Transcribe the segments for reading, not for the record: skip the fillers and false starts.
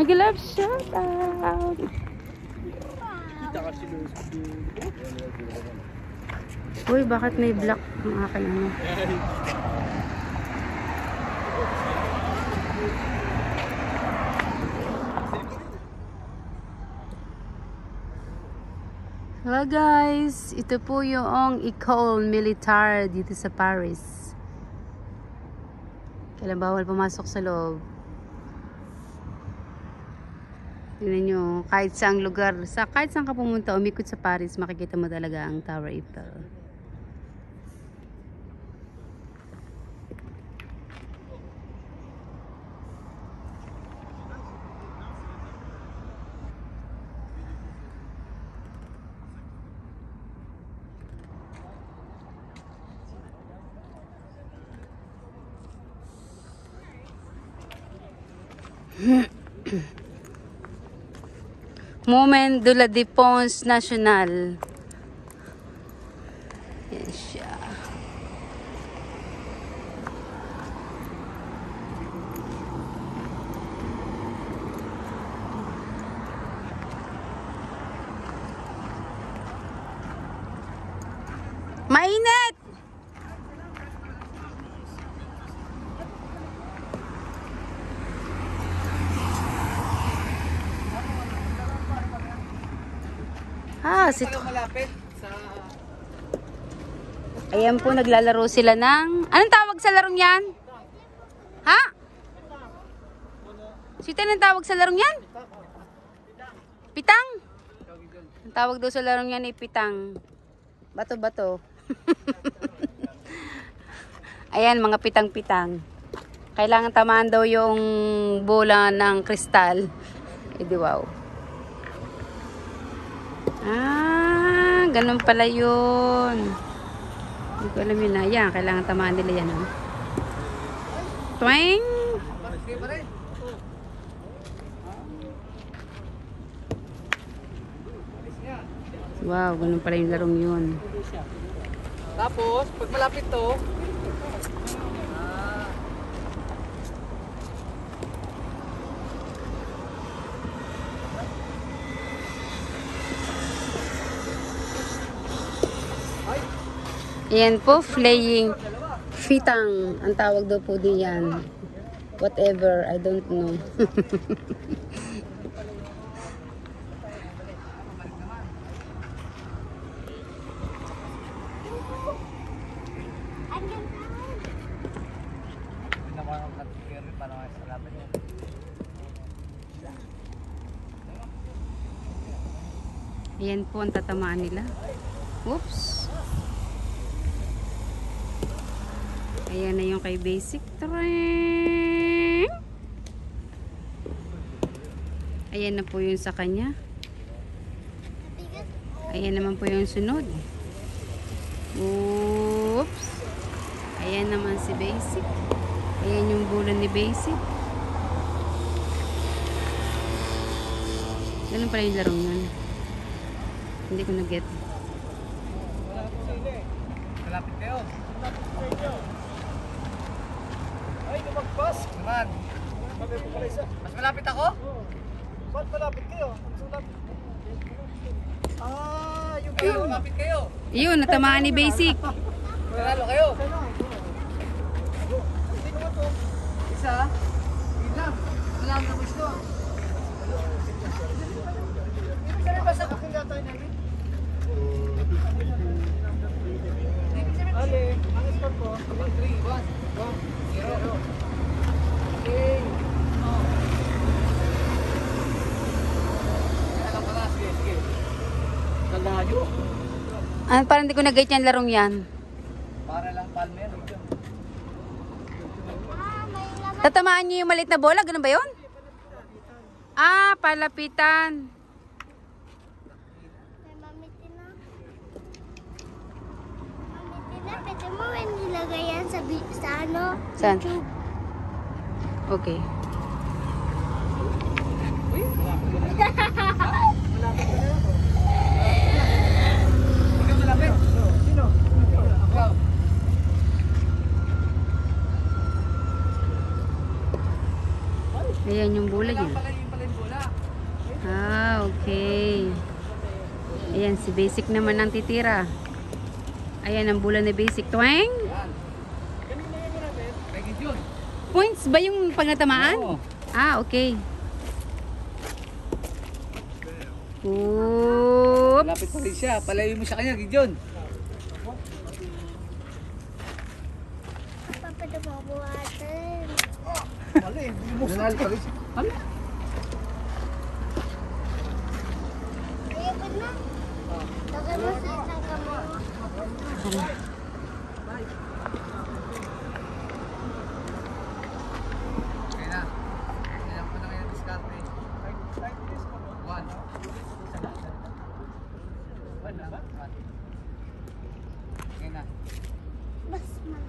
Gilab, shout out. Uy, bakit may black ang akin ano? Hello guys, ito po yung École Militaire dito sa Paris. Kailan bawal pumasok sa loob. Tingnan nyo, kahit saang lugar, kahit saan ka pumunta, umikot sa Paris, makikita mo talaga ang Tower Eiffel. Moment de la Défense Nationale. Yan siya. Mainit! Ayan po, naglalaro sila ng... Anong tawag sa larong yan? Ha? Sita, anong tawag sa larong yan? Pitang? Ang tawag daw sa larong yan ay pitang. Bato-bato. Ayan, mga pitang-pitang. Kailangan tamaan daw yung bola ng kristal. Eh di wow. Ah, ganun pala yun. Hindi ko alam yun na. Yan, kailangan tamaan nila yan. Oh. Twang! Wow, ganun pala yung larong yun. Tapos, pag malapit to, Ayan po, flaying fitang. Ang tawag daw po din yan. Whatever, I don't know. Ayan po ang tatamaan nila. Oops. Ayan na yung kay basic. Ayan na po yung sa kanya. Ayan naman po yung sunod. Oops. Ayan naman si basic. Ayan yung bulan ni basic. Ganun pala yung larong yun. Hindi ko na-get. malapit kayo. Ay, lumagpas. Naman. Mas malapit ako? Ba't malapit kayo? Ah, yung kayo, malapit kayo. Yun, natamaan ni basic. Nanalo kayo. Hindi naman to. Isa. Ilan. Malam na gusto. Ibig sabihin ba sa akin yata namin? Ale, ang score ko, 3, 1, 0. Okay. Sige. Nalayo. Ah, parang hindi ko na-get yan larong yan. Para lang palmer. Tatamaan niyo yung maliit na bola, ganun ba yun? Ah, palapitan. Pwede mo nilagay yan sa ano? Saan? YouTube. Okay. Sino? Ikaw. Ayan yung bola niya. Pala yung bola. Ayan, si Basic naman ang titira. Ayan, ang bola ni Basic. Twang! Kay Gideon. Points ba yung pag natamaan? Oo. Ah, okay. Oops! Malapit pa rin siya. Palayo mo sa kanya, Gideon. Papadababuhatan. Nanalo pa rin siya. Ano? Kaya pa na. Lagay mo sa isang kamay. Okay na. Kailan pa na ngayon diskarte. One. One na ba? One. Okay na. Bas man.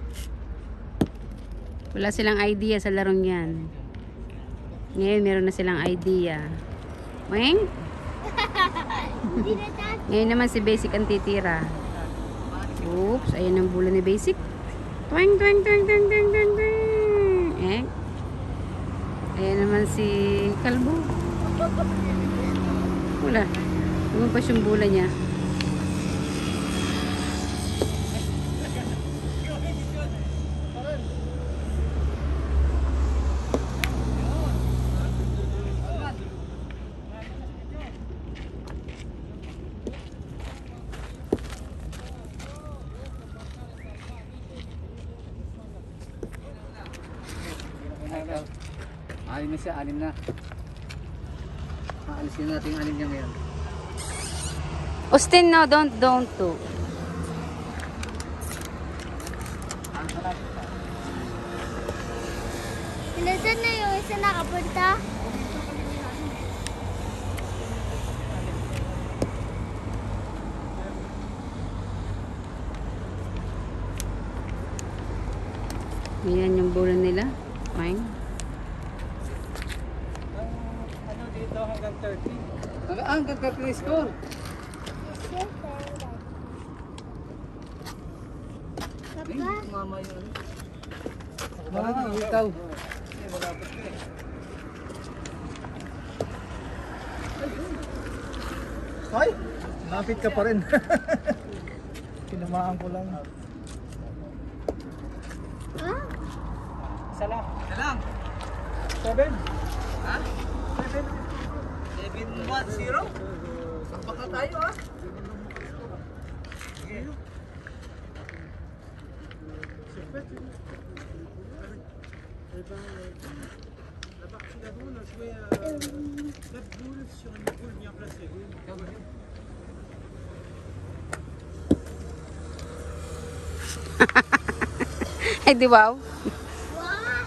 Wala silang idea sa larong yan. Ngayon, meron na silang idea. Weng? Hindi na dati. Ngayon naman si Basic ang titira. Oops, ayan ang bola ni Basic. Twang, twang, twang, twang, twang, twang, twang. Eh? Ayan naman si Kalbo. Wala. Lumampas yung bola niya. Anim na siya, anim na. Aalisin natin yung anim niya ngayon. Austin, no, don't to. Nasaan na yung isa nakapunta? Ayan yung bola nila. Fine. Ano dito hanggang 30? Hanggang 30 score. Ay, Papa, mama yun. Wala na, ikaw. Ay, lapit ka pa rin. Tinamaan ko lang. ah, Isa lang. Isa lang. 7. Ha? 7-1-0? Baka tayo ha? Sige. Ay, di wow. wow.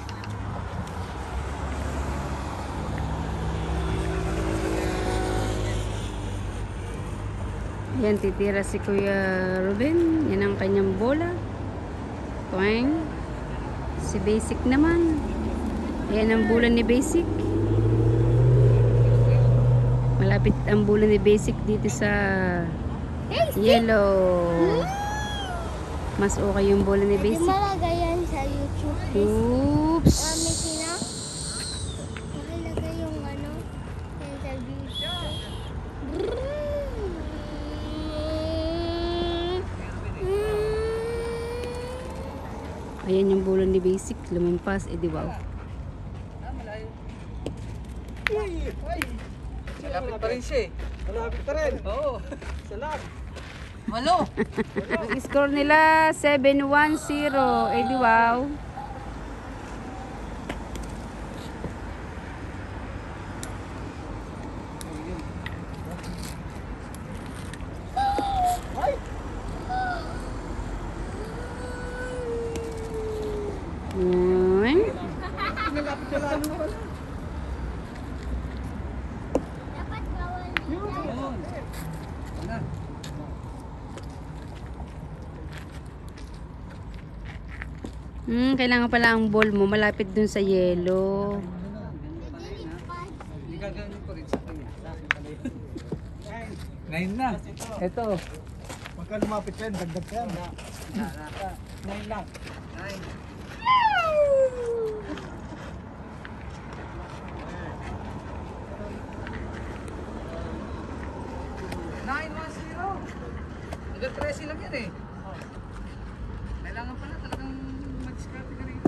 Yan, titira si Kuya Ruben. Yan ang kanyang bola. Twang. Si Basic naman. Ayan ang bola ni Basic. Malapit ang bola ni Basic dito sa yellow. Mas okay yung bola ni Hindi Basic. malagay yan sa YouTube, please. Oops. Sina? Makilagay yung ano, yan sa YouTube. Ayan yung bola ni Basic. Lumampas. Eh, di wow. Malapit pa rin siya eh. Malapit ka rin. Oo. Isa lang. Malo. Ang score nila 7-1-0. Eh, di wow. Yun. Dapat bawal nila. Yun. Ano? Kailangan pala ang ball mo malapit dun sa yellow. Hindi gagawin ko rin sa kanya. Sa akin pala yun. 9 na. Ito. Pagka lumapit ka yun, dagdag ka yan. 9 lang. 9. Nine 1-0. Hanggang 13 lang yan eh. Kailangan pala talagang mag-discarte ka rito.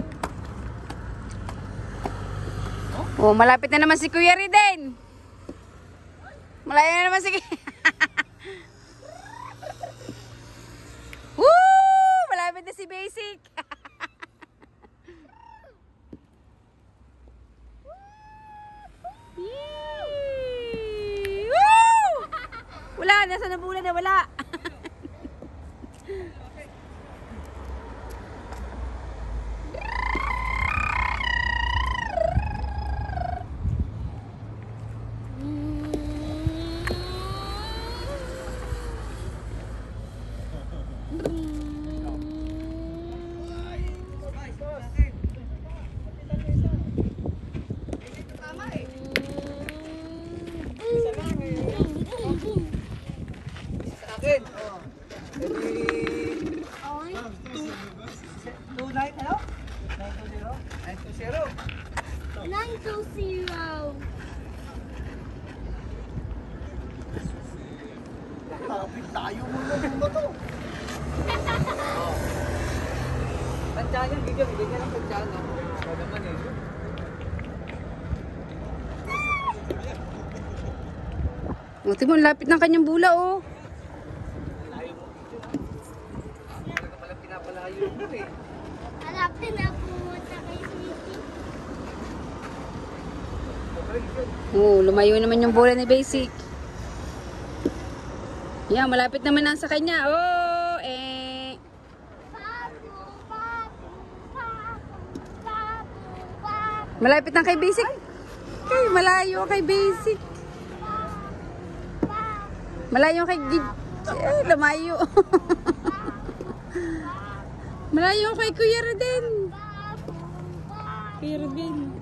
Oh, malapit na naman si Kuya Riden. Malayo na naman si Woo! Malapit na si Basic. Yee! Woo! Wala, nasa nabulan na wala. Sa akin. Edi... 29 ano? 920? 920. 920. Kapit tayo muna muna to. Tansyahan yan, bigyan. Bigyan ka ng tansyahan. No? Ikaw naman eh. Buti mo, lapit ng kanyang bula, oh. Talaga pala pinapalayo mo eh. Hanapin na pumunta kay Sisi. Oh, lumayo naman yung bola ni Basic. Yan, malapit naman na sa kanya. Oh, eh. Papu, papu, papu, papu, papu. Malapit na kay Basic. Ay, malayo kay Basic. Malayo kay lumayo. Malayo kay Kuya Riden. Kuya Riden.